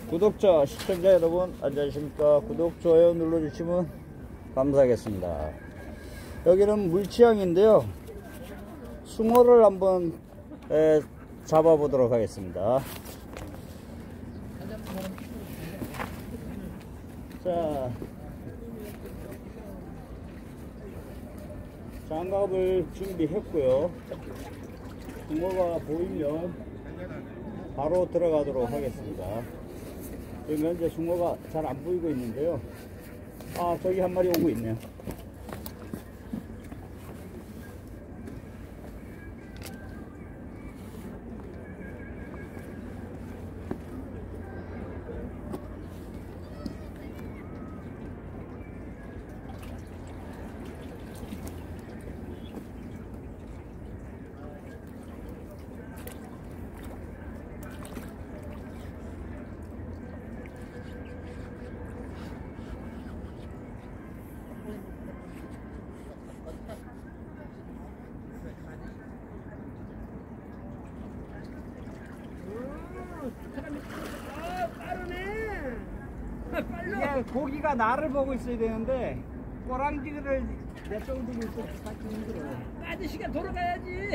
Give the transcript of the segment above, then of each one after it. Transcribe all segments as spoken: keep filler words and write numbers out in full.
구독자, 시청자 여러분 안녕하십니까. 구독, 좋아요 눌러주시면 감사하겠습니다. 여기는 물치항인데요, 숭어를 한번 에, 잡아보도록 하겠습니다. 자, 장갑을 준비했고요. 숭어가 보이면 바로 들어가도록 하겠습니다. 지금 현재 숭어가 잘 안 보이고 있는데요. 아, 저기 한 마리 오고 있네요. 이게 고기가 나를 보고 있어야 되는데 꼬랑지를 내 쪽을 보고 있어. 찾기 힘들어. 아저씨가 돌아가야지.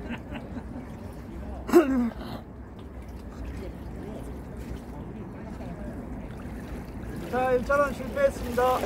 자, 일 차는 실패했습니다.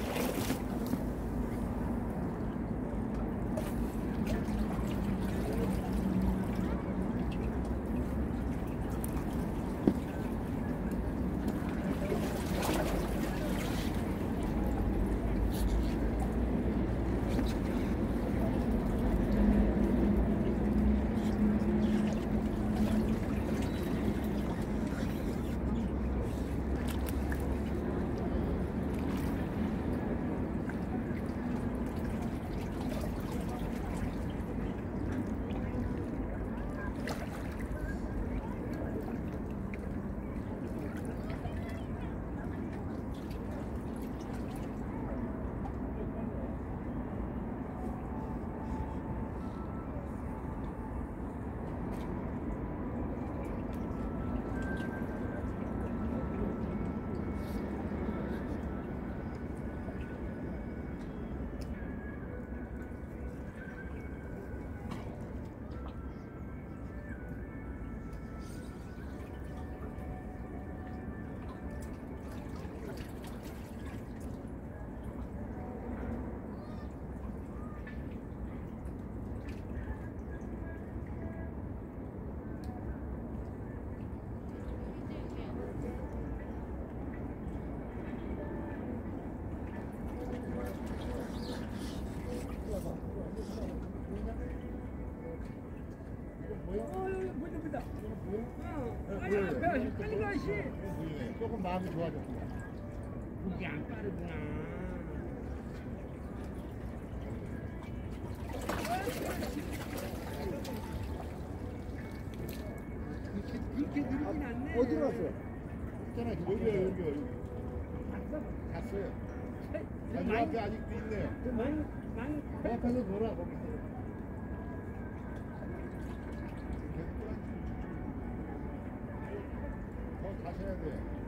조금 마음이 좋아졌구나. 그게 안 빠르구나. 이렇게 느리진 않네. 어디로 갔어요? 있잖아, 여기요, 여기요, 여기. 갔어요. 아, 이 앞에 아직도 있네요. 많이, 많이. 그 앞에서 놀아, 거기. 더 가셔야 돼.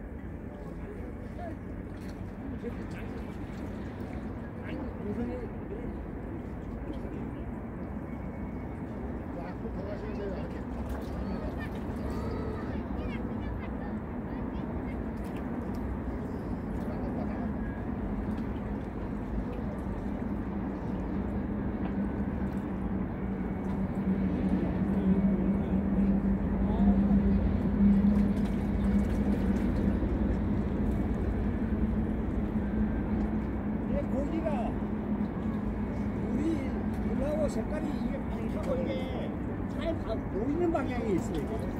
아니, 우선에 앞으로 더 가셔야 돼요. 고기가 물이 물하고 색깔이 이게 방사고 이게 잘 다 보이는 방향이 있어요.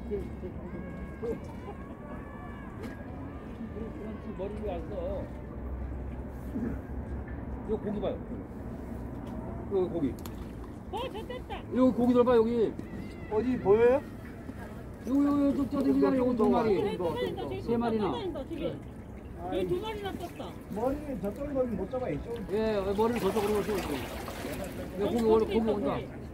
머리로 왔어. 이거 고기 봐요. 여기 고기. 어, 저 됐다. 여기 고기 들어봐 여기. 어디 보여요? 여기 여기 저 저기잖아 요거 두 마리. 그래, 또 다닌다, 저기 세 마리나. 또 다닌다, 저기. 여기 두 마리나 떴다. 머리는 저쪽으로 가면 못 잡아요. 이쪽으로. 예, 머리를 저쪽으로 세우고. 여기 고기 올 고기 온다.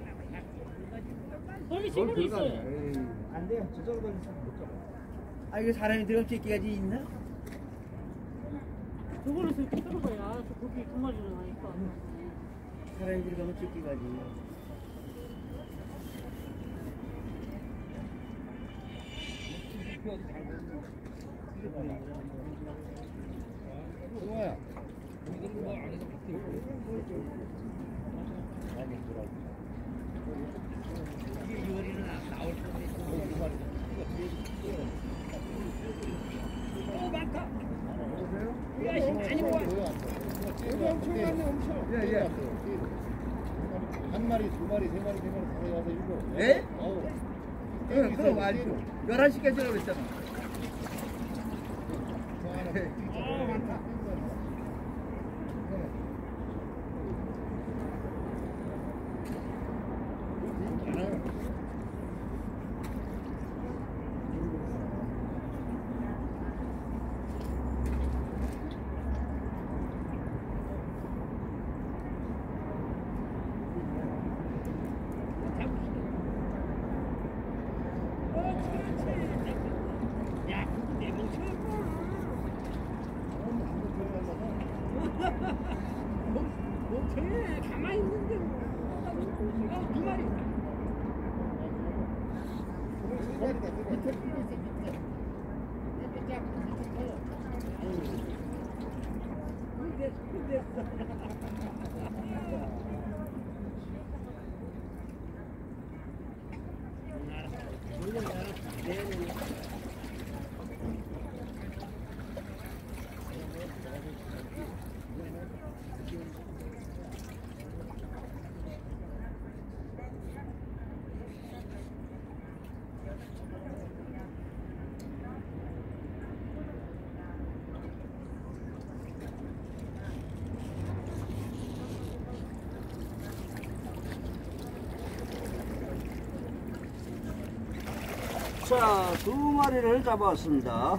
거기 친구도 있어요. 안 돼요. 저쪽으로 가면 못 잡아요. 아 이거 사람이 들어갈 때까지 있나? 저거를 저렇게 들어가야 저 고기 두 마리나 나니까. 사람이 들어가면 찍기까지. 동아야. 오, 많다. 야, 씨, 많이 모아. 여기 엄청 많네 엄청. 예 예. 한 마리, 두 마리, 세 마리, 세 마리, 다섯, 여섯, 일곱. 예? 아홉. 응, 그럼 알죠. 열한 시까지 하라고 했잖아. 아 많다. 많아요. 야, 그거 내 멍청한 멍청해. 가만히 있는데 뭐. 야, 두 마리. 밑에 풀고 있어 밑에. 밑에 쫙 밑에 커요. 근데, 근데. 자, 두 마리를 잡았습니다.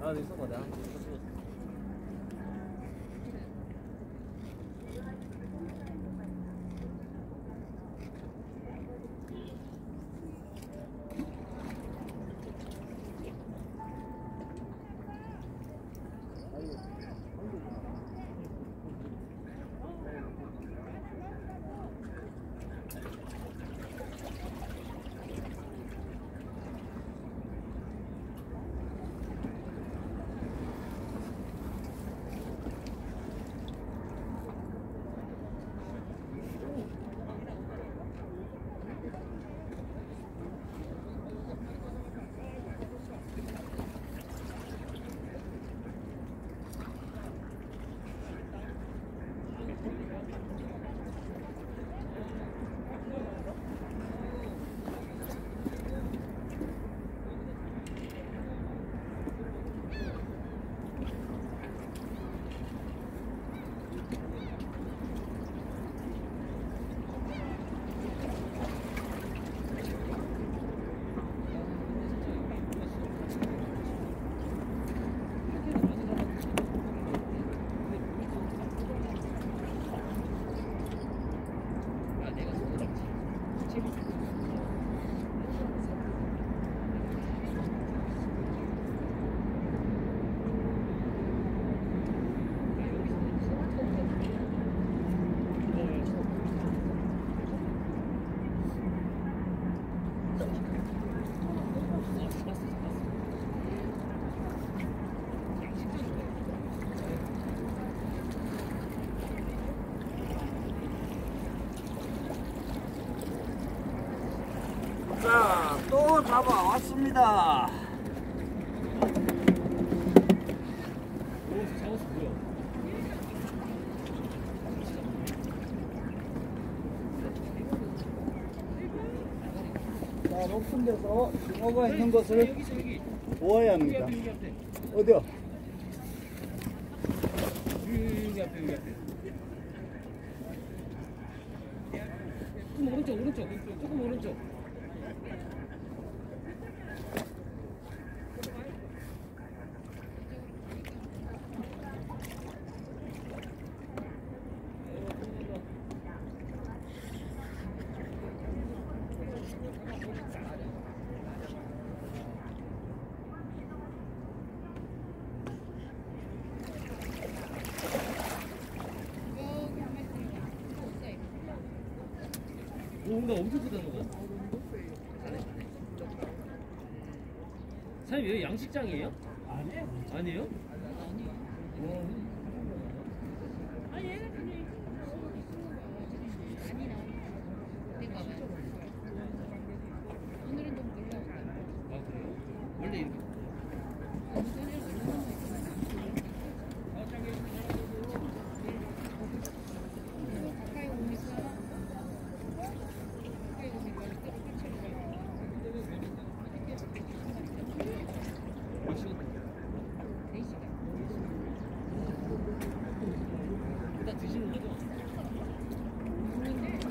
아, 네, 써봐. 내가 한번 찍었어. 자, 또 잡아왔습니다. 오, 잡았어, 뭐야? 자, 높은 데서 붕어가 있는 것을 여기서 여기. 보아야 여기 합니다. 앞에, 여기 앞에. 어디요? 여기, 여기 앞에, 여기 앞에. 조금 오른쪽, 오른쪽. 조금 오른쪽. 오, 나 엄청 크다, 저거. 사장님, 여기 양식장이에요? 아니에요. 아니에요? 아 얘는 그냥 오늘은 좀 놀라웠다. 아, 그래요? 원래 이렇게. 오늘은 얼마나 가까이 오니까 가까이 오니까 이렇게 끝을 네 시간. 일단 드시는 거죠? 먹는데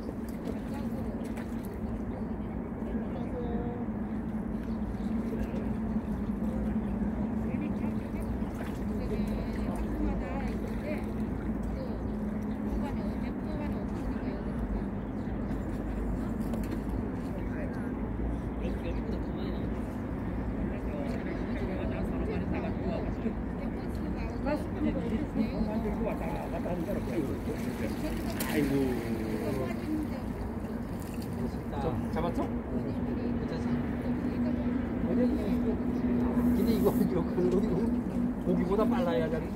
여기, 여기보다 더 많이 나오네. 만들고 왔다 갔다 하는 사람 아이고. 잡았죠? 근데 이거 이거 그런 거 이거 고기보다 빨라야 돼.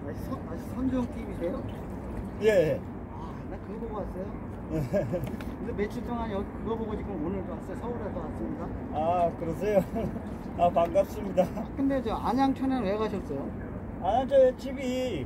아직 선, 아직 선주형 팀이세요? 예. 아, 나 그거 보고 왔어요. 근데 며칠 동안 여기 그거 보고 지금 오늘 왔어요. 서울에서 왔습니다. 아, 그러세요? 아, 반갑습니다. 근데 저 안양천에는 왜 가셨어요? 아, 저 집이,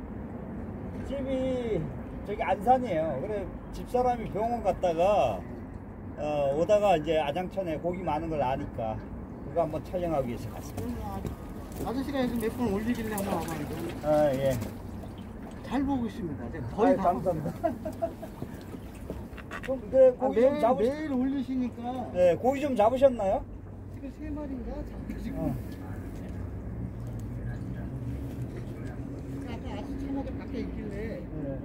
집이 저기 안산이에요. 그래, 집사람이 병원 갔다가, 어, 오다가 이제 안양천에 고기 많은 걸 아니까, 그거 한번 촬영하기 위해서 갔습니다. 아저씨가 여기 몇 번 올리길래 한번 와봤는데 아, 예. 잘 보고 있습니다. 제가 거의 아유, 다 감사합니다. 그럼, 그래, 아, 고기 좀 매일, 잡으셨, 매일 올리시니까 네, 고기 좀 잡으셨나요? 지금 세 마리인가 잡으시고 어. 아까 아시차마도 밖에 있길래 네.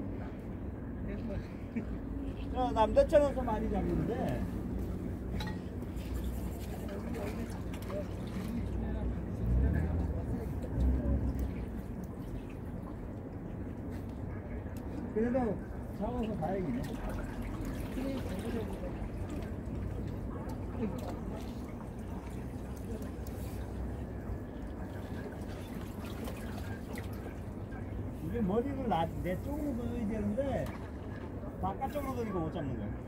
그래서 저 남대천에서 많이 잡는데, 그래도 잡아서 다행이네. 이게 머리를 나, 내 쪽으로 넣어야 되는데, 바깥쪽으로 넣으니까 못 잡는 거야.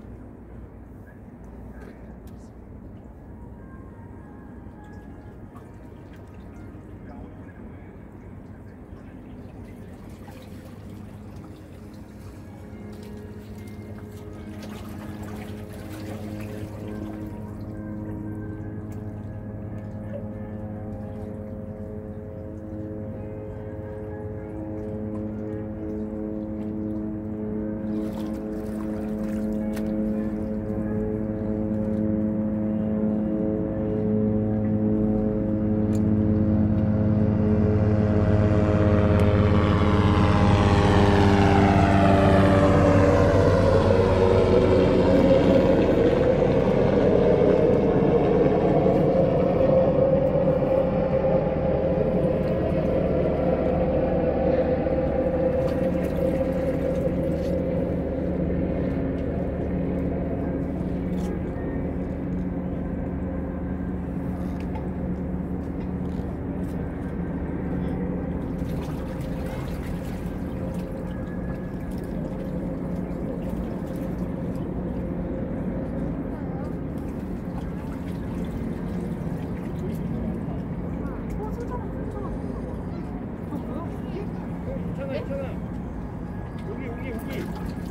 괜찮아, 괜찮아. 여기, 여기, 여기.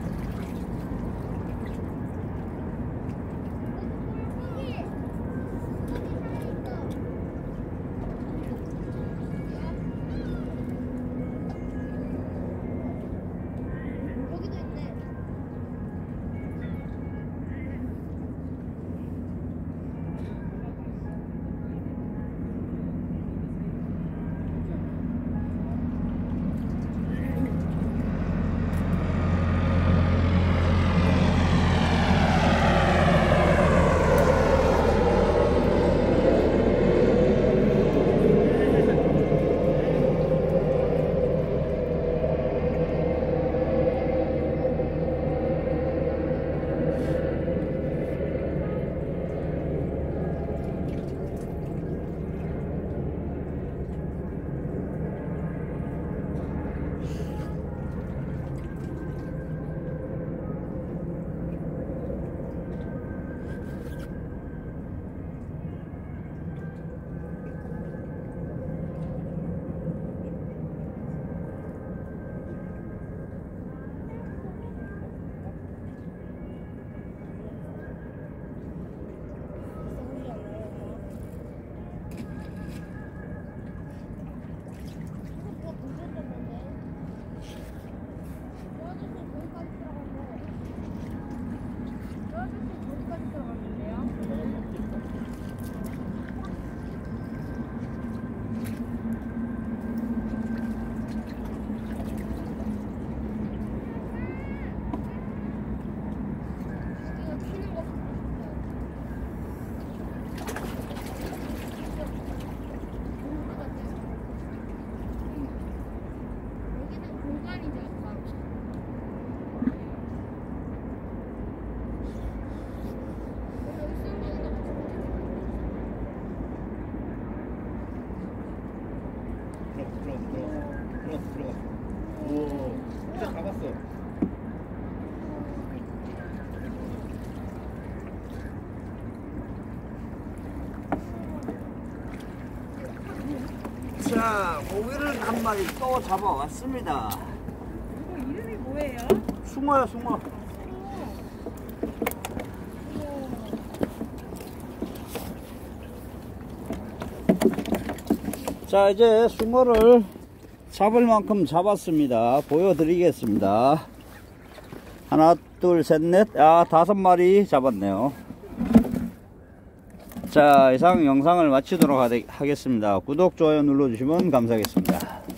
여기도 있네. 있어요. 자, 고기를 한 마리 또 잡아왔습니다. 이거 이름이 뭐예요? 숭어요, 숭어. 자, 이제 숭어를 잡을 만큼 잡았습니다. 보여드리겠습니다. 하나, 둘, 셋, 넷, 아, 다섯 마리 잡았네요. 자, 이상 영상을 마치도록 하겠습니다. 구독, 좋아요 눌러주시면 감사하겠습니다.